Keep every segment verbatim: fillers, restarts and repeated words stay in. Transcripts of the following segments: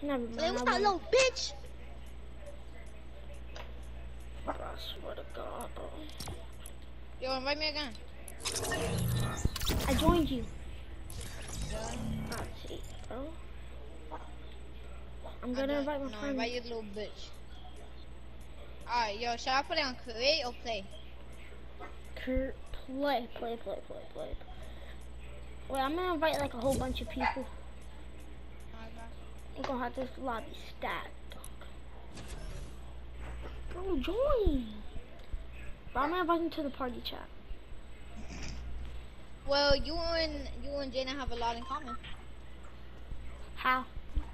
Never mind. Hey, what's that little bitch? Bro, I swear to God, bro. Yo, invite me again. I joined you. Yeah. That's it, bro. I'm I gonna don't- invite my no, friend. invite you little bitch. Alright, yo, should I put it on create or play? Kurt, play, play, play, play, play. Wait, I'm gonna invite like a whole bunch of people. We're gonna have this lobby stacked. Bro, join. Bro, I'm gonna invite him to the party chat. Well, you and you and Jaden have a lot in common. How?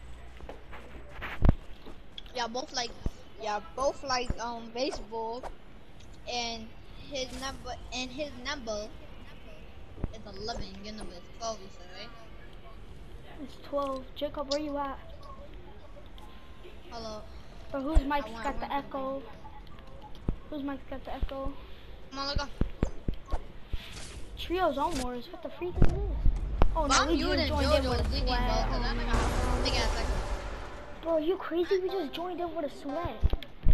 Yeah, both like, yeah, both like um baseball, and his number and his number is eleven. Your number is twelve, you said, right? It's twelve. Jacob, where you at? Hello. Bro, whose mic's I want- got I the want echo? Whose mic's got the echo? Come on, look up. Trios on Wars. What the freak is this? Oh no, I'm we muting just joined in with JoJo's a Ziggy, bro, 'cause sweat. I'm like a big ass echo. Bro, you crazy? We just joined in with a sweat.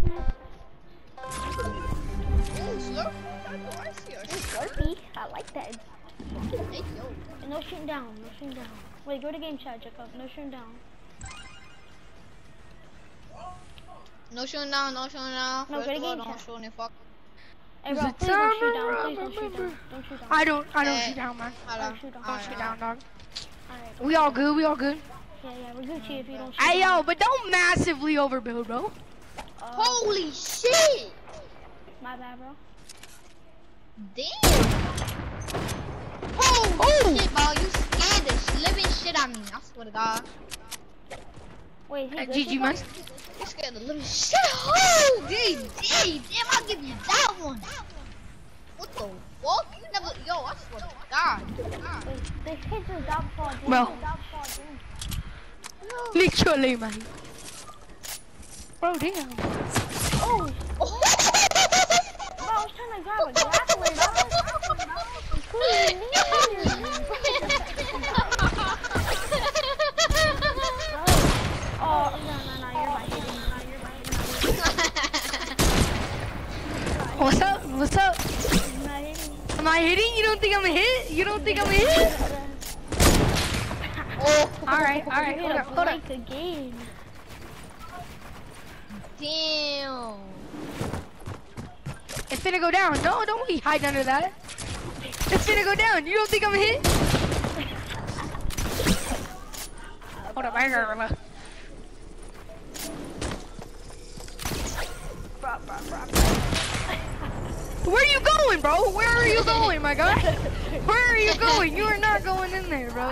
Ooh, slurp. I see her. Slurpee. I like that. Hey, yo. And no shooting down. No shooting down. Wait, go to game chat, Jacob. No shooting down. No shooting down, no shooting down. No, First go to of all, game don't chat. shoot any fuck. Hey, Is bro, it please don't shoot time? down. Please don't shoot down. Don't shoot down. I don't, I don't Hey. shoot down, man. Hold on. Don't shoot down. Don't shoot down, dog. Alright. We all good, we all good. Yeah, yeah, we're Gucci if you don't shoot Hey, down. yo, but don't massively overbuild, bro. Uh, Holy shit! My bad, bro. Damn! Holy Oh. shit, bro. You scared the living shit out of me. I swear to God. Wait, is he Uh, good, G G, Jacob? man. You scared the living shit out of me. Damn, damn, I'll give you that one. What the fuck? You never, yo, I swear to God. God. Wait, this kid's a dog fall, dude. Bro. He's a dog fall, dude. Literally, man. Bro, damn. Oh! Oh. Bro, I was trying to grab a grappler, dog. Including me. Oh, no, no, no, you're right. No, you're right. What's up? What's up? You're not hitting. Am I hitting? You don't think I'm a hit? You don't think I'm a hit? Oh, Alright, alright, You hold hit up, a hold up. blank again. damn. It's finna go down. No, don't be hide under that. It's finna go down. You don't think I'm a hit? Hold up, I got it. Bro, bro, bro, Where are you going, bro? Where are you going, my guy? Where are you going? You are not going in there, bro.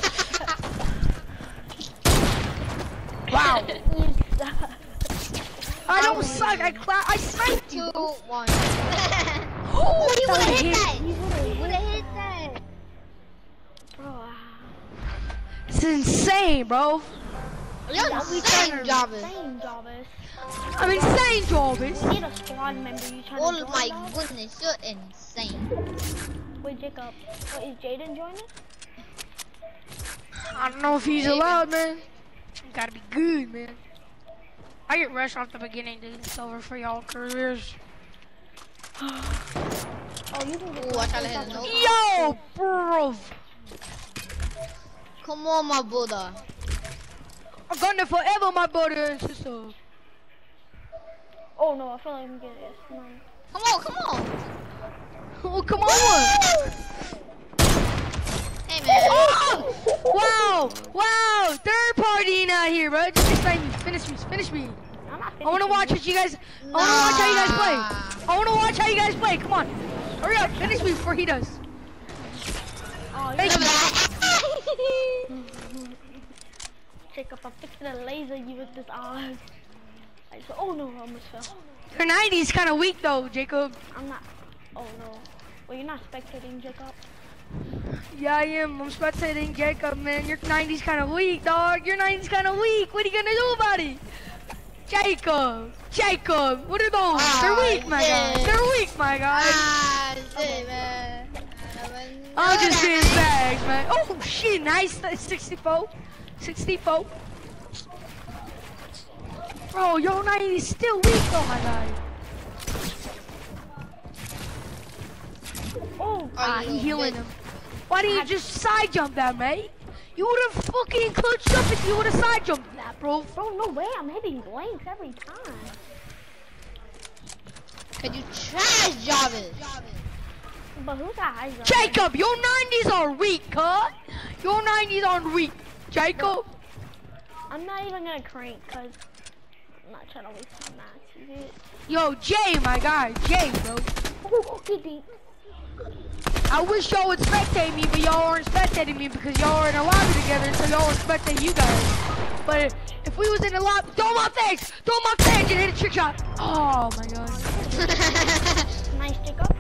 Wow. You suck. I don't suck. I cla I sniped Two, you. one. Oh, You would've hit hit. that. You You would've would've hit that. Bro, ah. It's insane, bro. You're Yeah, we insane, trying to- Jarvis. Same, Jarvis. I'm insane, Jarvis. We need a squad member. You trying Oh to join my us? goodness, you're insane. Wait, Jacob. Wait, is Jaden joining? I don't know if he's allowed, man. You gotta be good, man. I get rushed off the beginning, dude. It's over for y'all careers. Oh, you can get Ooh, I tried to hit a note. Yo, bro. Come on, my brother. I'm gonna forever, my brother and sister. Oh no, I feel like I'm getting this. Come on. Come on, come on. Oh, come on. Hey, man. Oh! Wow, wow. Third party out here, bro. Just snipe me. Finish me. Finish me. I'm not I wanna finishing watch you. what you guys. I wanna watch how you guys play. I wanna watch how you guys play. Come on. Hurry up. Finish me before he does. Oh, Thank you. Jacob, I'm fixing to laser you with this eye. I just, oh no, I almost fell. Your ninety's kind of weak though, Jacob. I'm not. Oh no. Well, you're not spectating, Jacob. Yeah, I am. I'm spectating Jacob, man. Your ninety's kind of weak, dog. Your ninety's kind of weak. What are you gonna do about it? Jacob, Jacob, what are those? Ah, They're weak, my guy. shit. They're weak, my guy. Ah, shit, man. I'm just being bags, man. Oh shit, nice. That's sixty-four. sixty-four. Bro, your ninety is still weak, oh my god. Oh, Ah, you he healing bitch. him. Why didn't you just side jump that, mate? You would have fucking clutched up if you would have side jumped that, bro. bro, no way. I'm hitting blanks every time. Cause you trash Jarvis. But who's that high jump? Jacob, your nineties are weak, cut. Your nineties are weak, Jacob. I'm not even gonna crank because I'm not trying to waste my match. Is it? Yo, Jay, my guy, Jay, bro. Oh, get deep. I wish y'all would spectate me, but y'all aren't spectating me because y'all are in a lobby together, so y'all would spectate you guys. But if, if we was in a lobby, throw my face, throw my face, and hit a trick shot. Oh my god. Nice Jacob.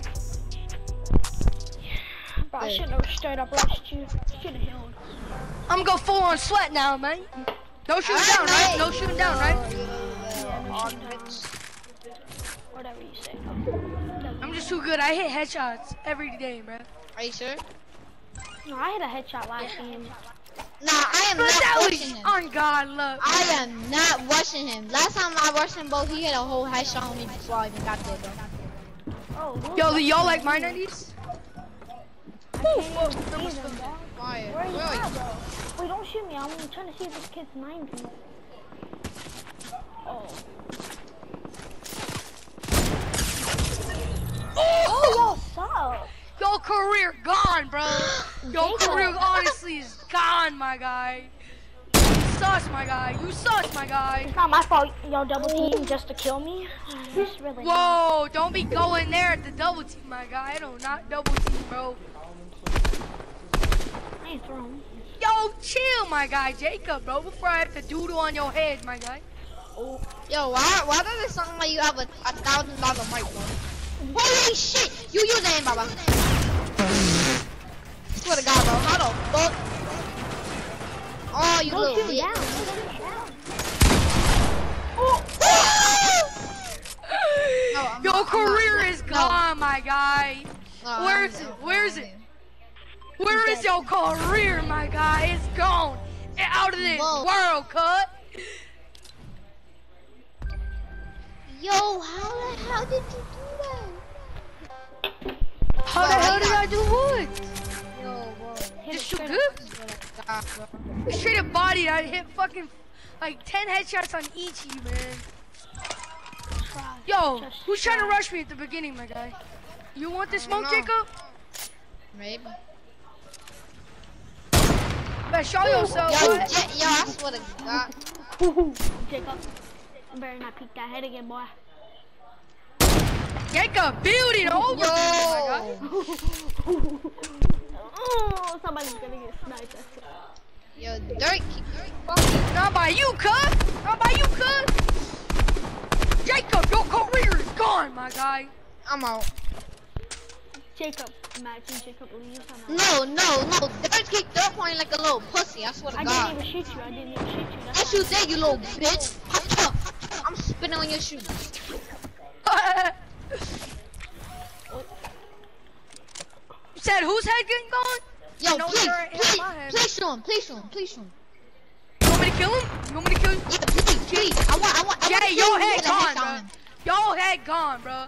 Bro, I shouldn't have straight up rushed you. Should have healed. I'm gonna go full on sweat now, man. No shooting down, right? No shooting down, right? Yeah, no shooting down. Whatever you say. I'm just too good. I hit headshots every day, bro. Are you sure? No, I hit a headshot last game. Nah, I am But not that rushing was him. on God, look. I am not rushing him. Last time I rushed him, bro, he hit a whole headshot on me before I even got there, bro. Oh, who's Yo, that? do y'all like my nineties? I can't even see them, bro. Fire. Where are you Where are at, you? bro? Wait, don't shoot me. I'm trying to see if this kid's ninety. Oh. Oh, y'all suck. Your career gone, bro. Your Jacob. career honestly is gone, my guy. You sus, my guy. You sus, my guy. It's not my fault y'all double team just to kill me. It's really not. Whoa, don't be going there at the double team, my guy. I do not double team, bro. I ain't throwing. Yo, chill, my guy, Jacob, bro, before I have to doodle on your head, my guy. Yo, why, why does it sound like you have a, a thousand dollar mic, bro? Holy shit! You use that, Baba. Swear to God, bro. How the fuck? Oh, you Don't little shoot bitch. down. Don't shoot down. No, I'm Your not- I'm career not- is no. gone, my guy. No, Where I'm- is it? no, Where is no, it? Where is your career, my guy? It's gone. It's out of this Whoa. world, cut. Yo, how the hell did you do that? How the Bro, hell I did got- I do what? Yo, bro. Hit Just it shoot straight good? up. Swear to God, bro. I straight up bodied. I hit fucking like ten headshots on each of you, man. Trash. Yo, Just who's trying to trash. rush me at the beginning, my guy? You want this I don't smoke, know. Jacob? Maybe. Better show yourself. Yo, boy. J- yo, I swear to God. Jacob, you better not peek that head again, boy. Jacob, build it over, Yo. my guy. Oh, somebody's gonna get sniped. That's it. Yo, Dirk, Dirk, fucking. Not by you, cuz. Not by you, cuz. Jacob, your career is gone, my guy. I'm out. Jacob, imagine Jacob leaves. I'm No, out. no, no. Dirk kicked Dirk point like a little pussy. I swear to I God. didn't even shoot you. I didn't even shoot you. That's Yes, you did, you little bitch. I'm spitting on your shoes. You said whose head getting gone? Yo, No, please, sir, it hit please, my head. please shoot him, please shoot him, please shoot him. You want me to kill him? You want me to kill him? Yeah, please, please. I want, I want, I want Jay, to your see you head hit a gone, headshot on bro. him. Your head gone, bro.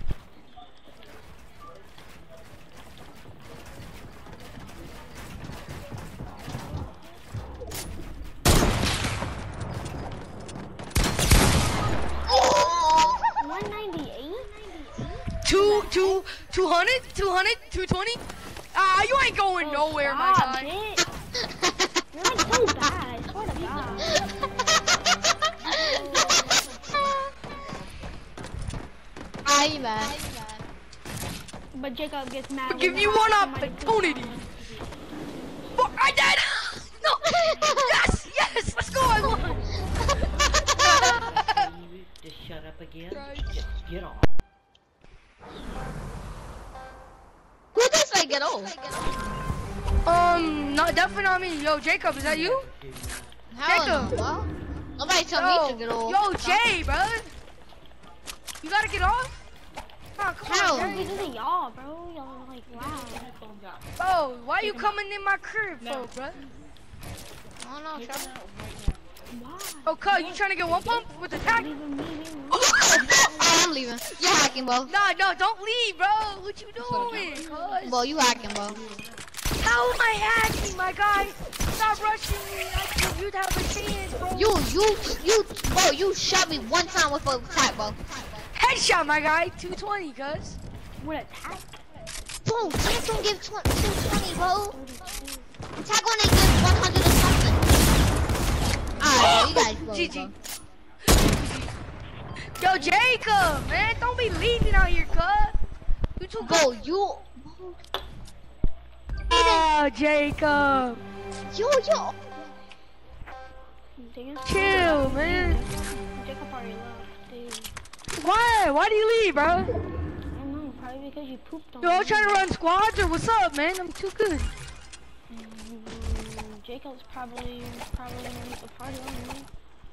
Oh! one ninety-eight? Two, two, two hundred, two hundred, two twenty. Ah, you ain't going Oh, nowhere, my stop guy. it. You're like so bad. I swear to God. I man. But Jacob gets mad. I'll give when you I- one somebody opportunity. puts Fuck, I did. No. Yes, yes. Let's go. I won. Just shut up again. Right. Just get off. Who does I get off? Um, no, definitely not me. Yo, Jacob, is that you? Hell Jacob. no, bro. Nobody tell Yo, me to get off. yo, Jay, bro. You gotta get off. Oh, come Hell. on, Bro, Jay. this is y'all, bro. Y'all are like, wow. Bro, why you coming in my crib, for, bro? I don't know, Trevor. Why? Oh, cut, you trying to get one pump with the tack? Leaving me, leaving me. I'm leaving. You're hacking, bro. Nah, no, don't leave, bro. What you doing? Cuz? Bro, you hacking, bro. How am I hacking, my guy? Stop rushing me. I think you'd have a chance, bro. You, you, you, bro, you shot me one time with a attack, bro. Headshot, my guy. two twenty, cuz. What attack? Bro, Tank don't give two twenty, bro. Attack only gives one hundred or something. Alright, you guys go, G G. bro. Yo, Jacob, man, don't be leaving out here, cuz. You too Bro, you, Oh, Jacob. yo, yo. Chill, man. Jacob already left, dude. Why? Why do you leave, bro? I don't know, probably because you pooped on Yo, I'm me. trying to run squads or what's up, man? I'm too good. Mm, Jacob's probably probably gonna leave the party on me.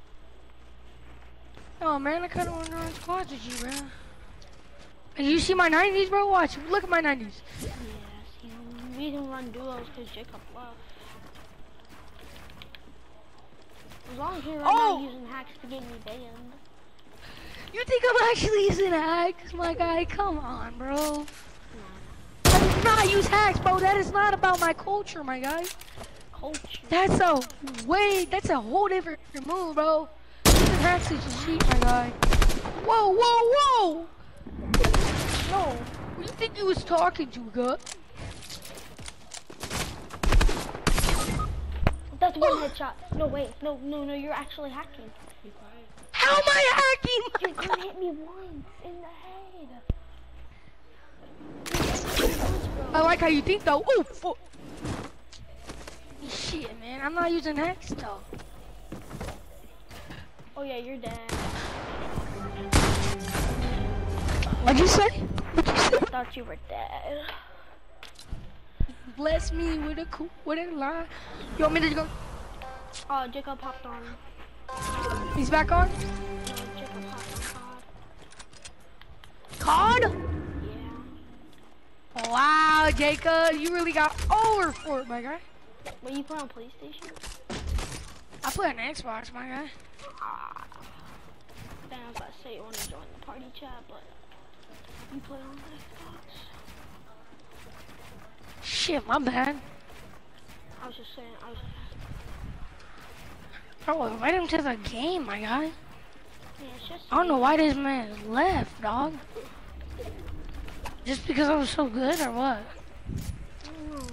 Oh, man, I kind of want to run squads with you, bro. And you see my nineties, bro? Watch. Look at my nineties. Yes, you, we didn't run duos because Jacob left. As long as you're Oh! not using hacks to get me banned. You think I'm actually using hacks, my guy? Come on, bro. I do not use hacks, bro. That is not about my culture, my guy. Culture. That's a way, that's a whole different move, bro. Using hacks is just cheap, my guy. Whoa, whoa, whoa! No, who you think you was talking to, gut? That's one headshot. No, wait. No, no, no. You're actually hacking. How am I hacking? You're gonna hit me once in the head. I like how you think, though. Ooh, fuck. Shit, man. I'm not using hacks, though. Oh yeah, you're dead. What'd you say? What'd you say? I thought you were dead. Bless me with a cool, with a lie. You want me to go? Oh, Jacob popped on. He's back on? No, Jacob popped on C O D. C O D? Yeah. Wow, Jacob, you really got over for it, my guy. What, you play on PlayStation? I play on Xbox, my guy. Ah. Then I was about to say you want to join the party chat, but you play on Xbox. Shit, my bad. I was just saying, I was Bro, invite him to the game, my guy. yeah, it's just I don't know why this man left, dog. Just because I was so good or what? I don't know.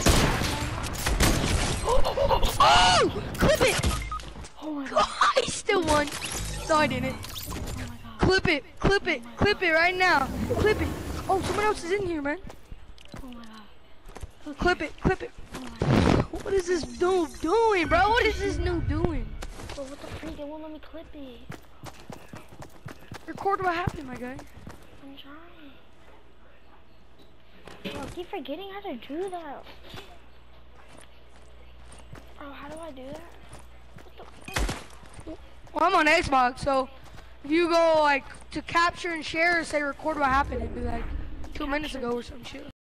Oh! Clip it! Oh my god. I still won. No, I didn't. Oh my god. Clip it, clip it, clip it right now. Clip it. Oh, someone else is in here, man. Oh my god. Clip it, clip it. What is this noob doing, bro? What is this noob doing? Bro, what the freak? It won't let me clip it. Record what happened, my guy. I'm trying. Bro, I keep forgetting how to do that. Bro, how do I do that? What the frick? Well, I'm on Xbox, so if you go like to capture and share, say record what happened, it'd be like two minutes ago or some shit.